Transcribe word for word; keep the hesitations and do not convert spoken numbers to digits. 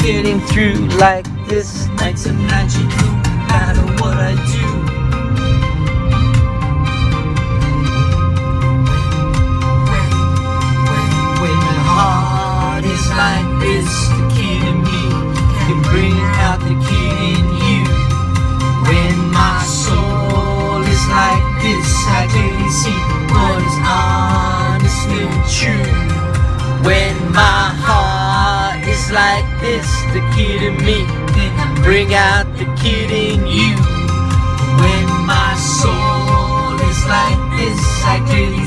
getting through like this. Nights and nights you do, no matter what I do. When my heart is like this, the kid in me can bring out the kid in you. When my soul is like this, I clearly see what is honest and true. When my heart is like this, the kid in me can bring out the kid in you. When my soul is like this, I clearly